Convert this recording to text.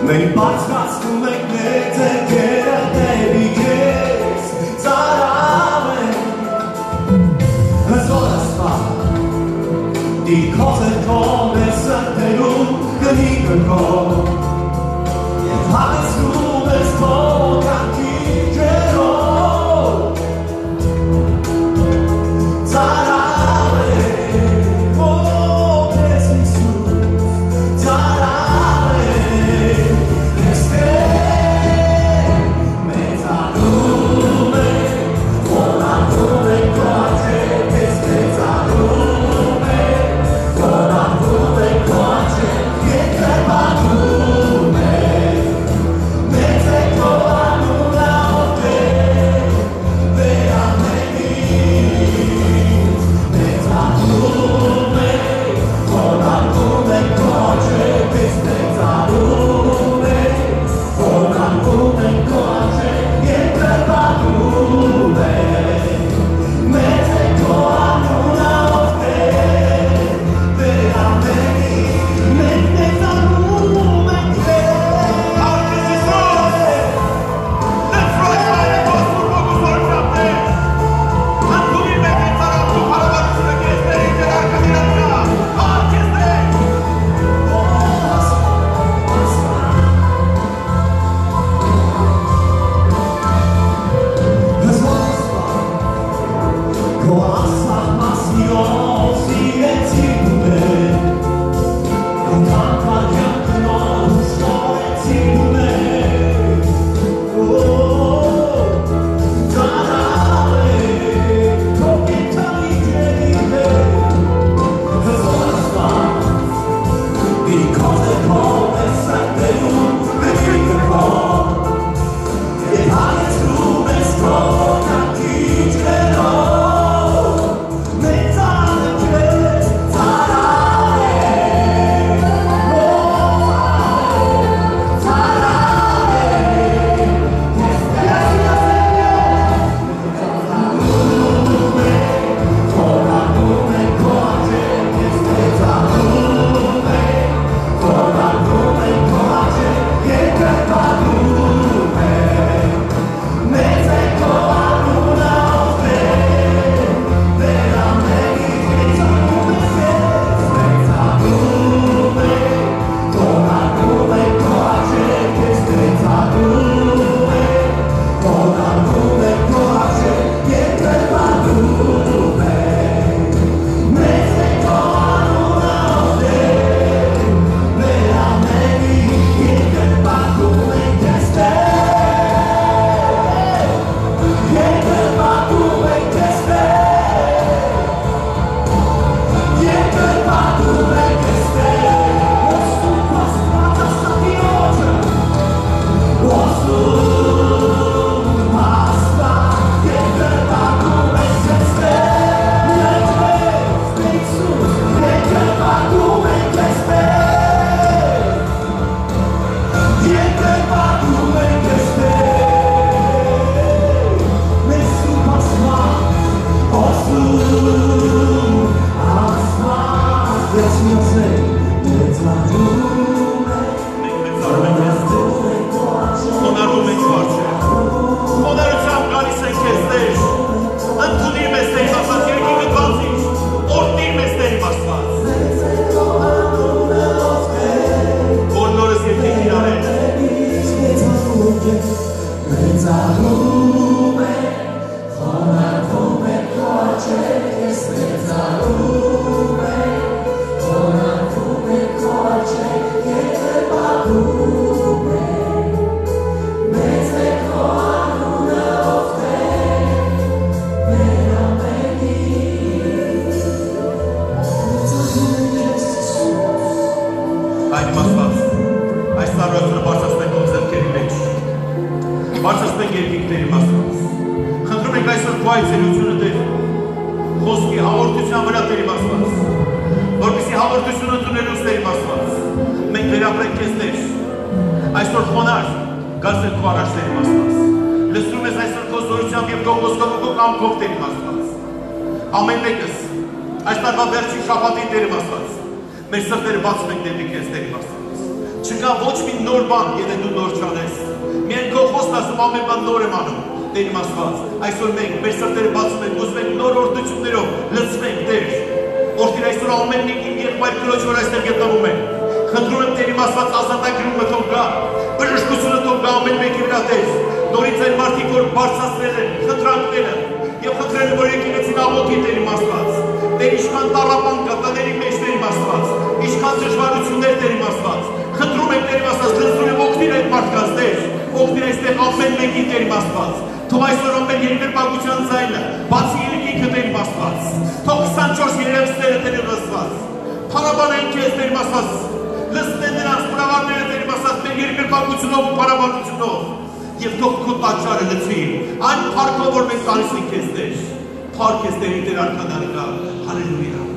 Մենք բարձրացնում ենք մեր ձեռքերը դեպի քեզ, ծարավ ենք հզոր Աստված, Իր քո ձեռքով մեր սրտերում գնիկը քո, և հագեցնում ես քո կյանքի ջերով, ծարավ ենք քեզ Հիսուս, ծարավ ենք քեզ մեծանում ենք, խոնարհվում ենք քո առջև, քեզ մեծանում ենք, խոնարհվում ենք քո առջև, երկրպագում ենք, մեծ է քո անունը ովքեր վերամենից, մեծանում ենք, խոնարհվում ենք քո առջև, քեզ մեծանում ենք, խոնարհվում ենք քո առջև, երկրպագում ենք, մեծ է քո անունը ովքեր վերամենից, մենք մեծանում ենք քեզ. Այսօր խոնար, գարսել քո առաջների Աստված, լսում ես այսօր քո զորությամբ և քո խոսքով ու քո կամքով Տերիմ Աստված, ամեն մեկս, այս տարվա վերջին շաբաթին Տերիմ Աստված, մեր սրտերը բացում ենք դեպի քեզ Տերիմ Աստված, Չկա ոչ մի նոր բան, եթե դու նոր չանես։ Միայն քո խոսքն ասում ամեն բան նոր եմ անում։ Տեր իմ Աստված, այսօր մենք մեր սրտերը բացում ենք, ուզում ենք նոր օրդություններով լցվենք, Տեր։ Օրդիր այսօր ամեն մի իմ եղբայր քրոջ, որ այստեղ գտնվում են։ Խնդրում եմ Տեր իմ Աստված, ազատագրումը թող գա, բժշկությունը թող գա ամեն մեկի վրա, Տեր։ Նորից այն մարդիկ, որ բարձրացրել են խնդրանքները եւ խնդրել են, որ եկեղեցին աղոթի, Տեր իմ Աստված։ Տեր ինչքան տառապանք կա տների մեջ, Տեր իմ Աստված, ինչքան դժվարություններ, Տեր իմ Աստված։ Խնդրում եմ Տեր իմ Աստված, լցրու եւ օգնիր այդ մարդկանց, Տեր։ Օգնիր այստեղ ամեն մեկին, Տեր իմ Աստված։ Թող այսօր ամեն երկրպագության ձայնը բացի երկինքը, Տեր իմ Աստված։ Թող 24 երևսները, Տեր իմ Աստված։ Փառաբանեն քեզ, Տեր իմ Աստված։ Լսնեն նրանց բնավորները, Տեր իմ Աստված, մեր երկրպագությունով ու փառաբանությունով։ Եվ թող քո տաճարը լցվի այն փառքով, որ մենք տալիս ենք քեզ, Տեր։ Փառք քեզ, Տեր, Տեր արքադարի կա։ Հալելույա։